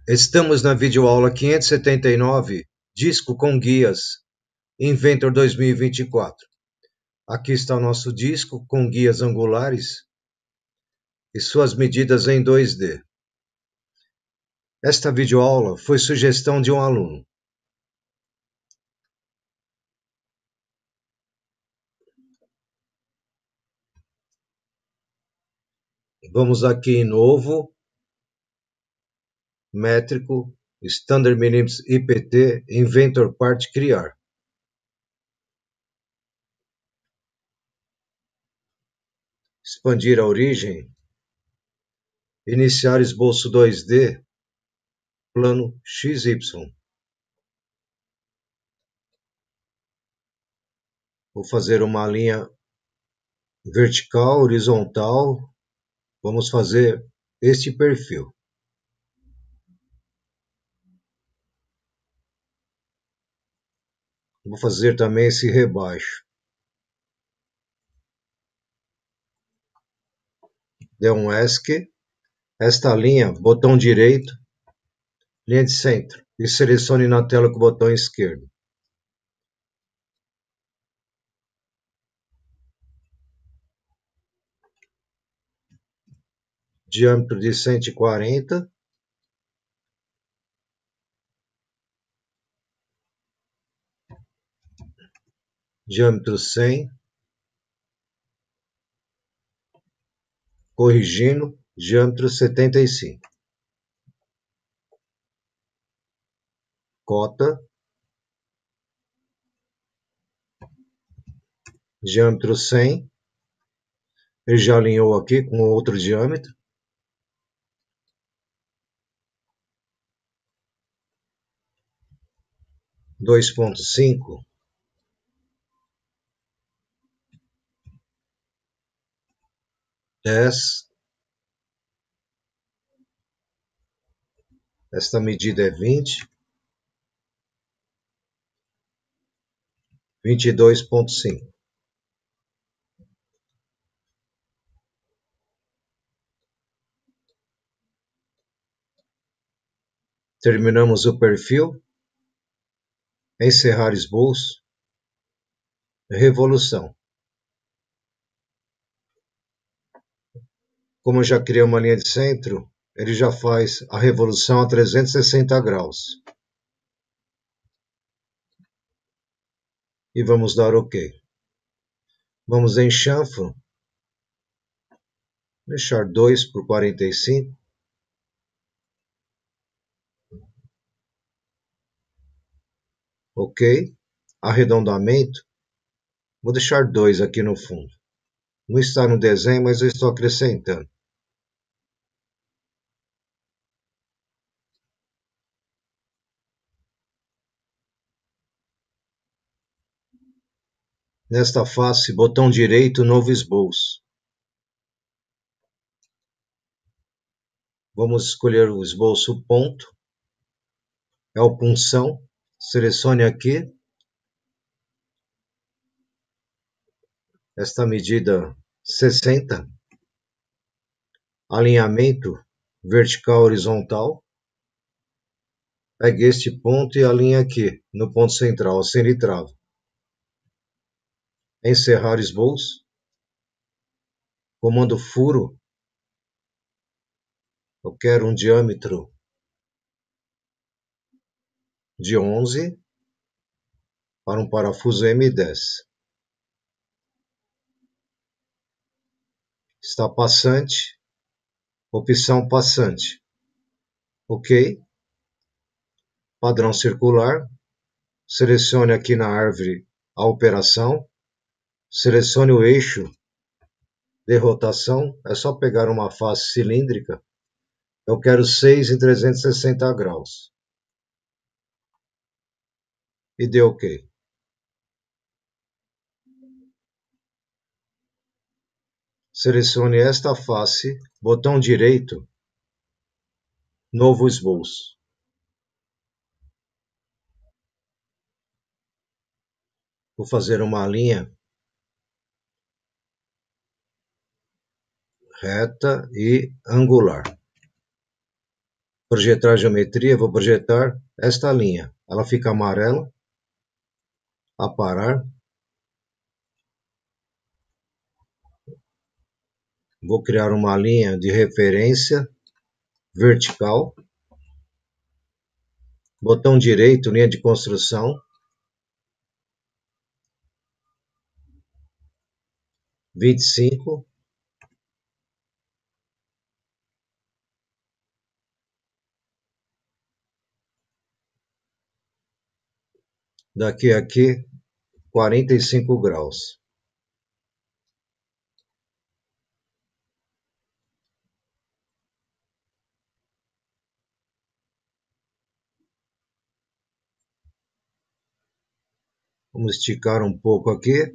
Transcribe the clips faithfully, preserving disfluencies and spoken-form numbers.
Estamos na videoaula quinhentos e setenta e nove, disco com guias, Inventor dois mil e vinte e quatro. Aqui está o nosso disco com guias angulares e suas medidas em dois D. Esta videoaula foi sugestão de um aluno. Vamos aqui em novo, métrico, Standard Minimums I P T, Inventor Part criar. Expandir a origem, iniciar esboço dois D, plano X Y. Vou fazer uma linha vertical, horizontal. Vamos fazer este perfil. Vou fazer também esse rebaixo. Dê um ESC. Esta linha, botão direito, linha de centro. E selecione na tela com o botão esquerdo. Diâmetro de cento e quarenta. Diâmetro cem. Corrigindo, diâmetro setenta e cinco. Cota. Diâmetro cem. Ele já alinhou aqui com outro diâmetro. dois ponto cinco. dez. Esta medida é vinte. vinte e dois ponto cinco. Terminamos o perfil. Encerrar esboço. Revolução. Como eu já criei uma linha de centro, ele já faz a revolução a trezentos e sessenta graus. E vamos dar OK. Vamos em chanfro. Deixar dois por quarenta e cinco. OK. Arredondamento. Vou deixar dois aqui no fundo. Não está no desenho, mas eu estou acrescentando. Nesta face, botão direito, novo esboço. Vamos escolher o esboço ponto. É o punção. Selecione aqui. Esta medida sessenta. Alinhamento vertical horizontal. Pegue este ponto e alinhe aqui, no ponto central, sem trava. Encerrar esboço. Comando furo. Eu quero um diâmetro de onze para um parafuso M dez. Está passante. Opção passante. OK. Padrão circular. Selecione aqui na árvore a operação. Selecione o eixo de rotação. É só pegar uma face cilíndrica. Eu quero seis em trezentos e sessenta graus. E dê OK. Selecione esta face, botão direito, novo esboço. Vou fazer uma linha reta e angular. projetar geometria, vou projetar esta linha. Ela fica amarela, aparar. Vou criar uma linha de referência vertical. Botão direito, linha de construção. vinte e cinco. Daqui a aqui, quarenta e cinco graus. Vamos esticar um pouco aqui.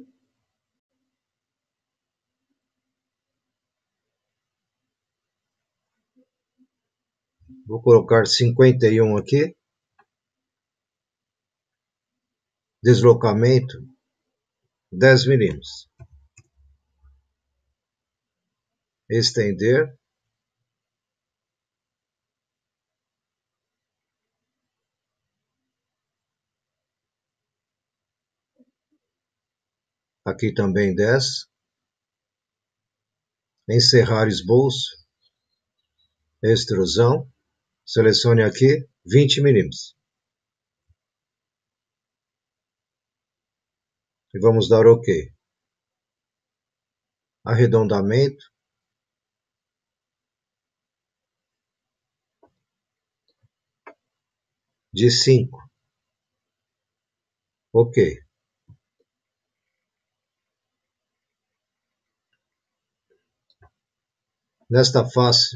Vou colocar cinquenta e um aqui. Deslocamento, dez milímetros. Estender. Aqui também dez. Encerrar esboço. Extrusão. Selecione aqui vinte milímetros. E vamos dar OK. Arredondamento. De cinco. OK. Nesta face,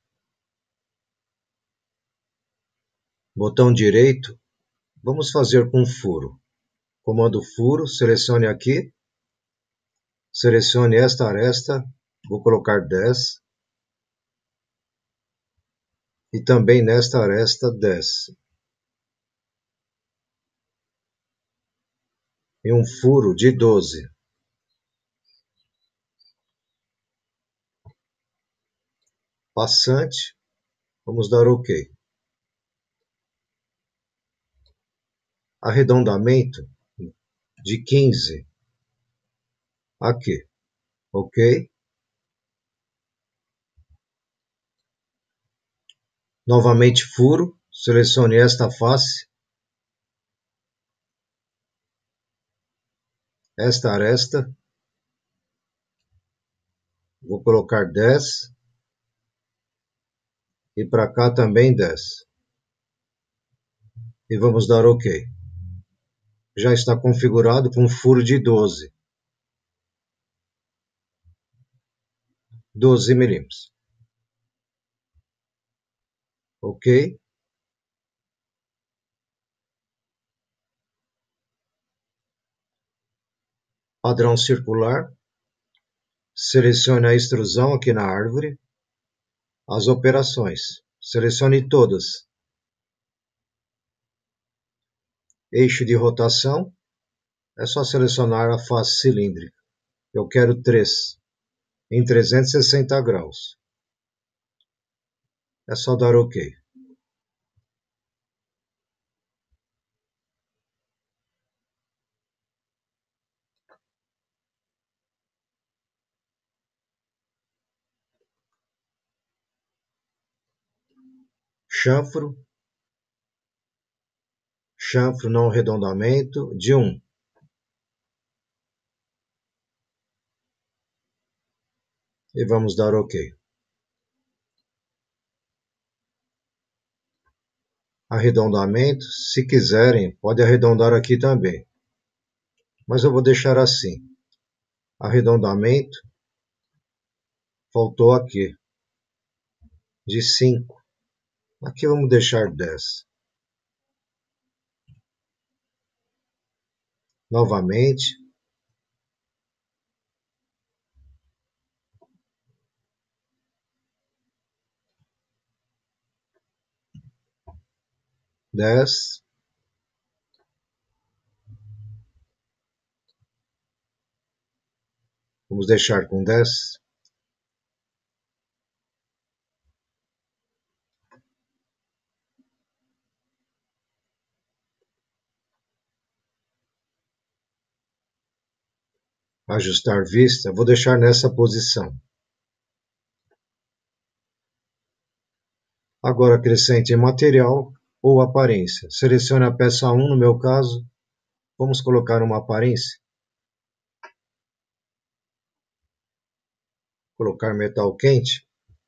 botão direito, vamos fazer com furo. Comando furo, selecione aqui, selecione esta aresta, vou colocar dez. E também nesta aresta dez. E um furo de doze. Passante, vamos dar OK. Arredondamento de quinze. Aqui. OK. Novamente furo, selecione esta face. Esta aresta. Vou colocar dez. E para cá também dez. E vamos dar OK. Já está configurado com um furo de doze. doze milímetros. OK. Padrão circular. Selecione a extrusão aqui na árvore. As operações. Selecione todas. Eixo de rotação. É só selecionar a face cilíndrica. Eu quero três. Em trezentos e sessenta graus. É só dar OK. Chanfro. Chanfro não arredondamento de um. E vamos dar OK. Arredondamento, se quiserem, pode arredondar aqui também. Mas eu vou deixar assim. Arredondamento. Faltou aqui. De cinco. Aqui vamos deixar dez. Novamente. dez. Vamos deixar com dez. ajustar vista, vou deixar nessa posição. Agora acrescente material ou aparência. Selecione a peça um, no meu caso. Vamos colocar uma aparência. Colocar metal quente.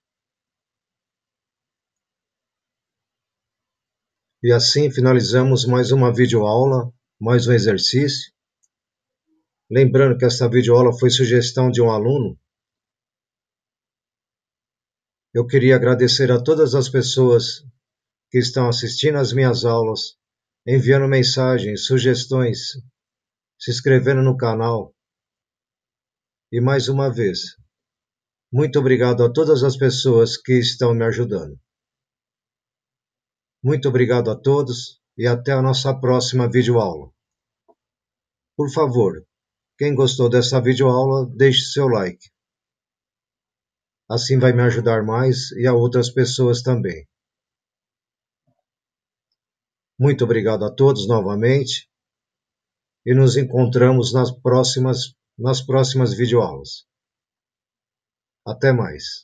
E assim finalizamos mais uma videoaula, mais um exercício. Lembrando que esta videoaula foi sugestão de um aluno. Eu queria agradecer a todas as pessoas que estão assistindo às minhas aulas, enviando mensagens, sugestões, se inscrevendo no canal. E mais uma vez, muito obrigado a todas as pessoas que estão me ajudando. Muito obrigado a todos e até a nossa próxima videoaula. Por favor, quem gostou dessa videoaula, deixe seu like. Assim vai me ajudar mais e a outras pessoas também. Muito obrigado a todos novamente e nos encontramos nas próximas, nas próximas videoaulas. Até mais.